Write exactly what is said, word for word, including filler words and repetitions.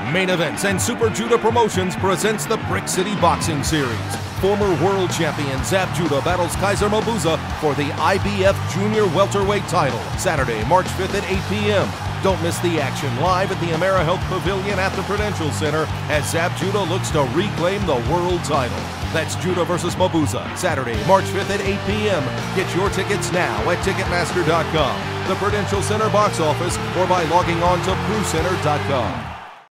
Main Events and Super Judah Promotions presents the Brick City Boxing Series. Former world champion Zab Judah battles Kaizer Mabuza for the I B F Junior Welterweight title, Saturday, March fifth at eight p m Don't miss the action live at the AmeriHealth Pavilion at the Prudential Center as Zab Judah looks to reclaim the world title. That's Judah versus Mabuza, Saturday, March fifth at eight p m Get your tickets now at Ticketmaster dot com, the Prudential Center box office, or by logging on to Pru Center dot com.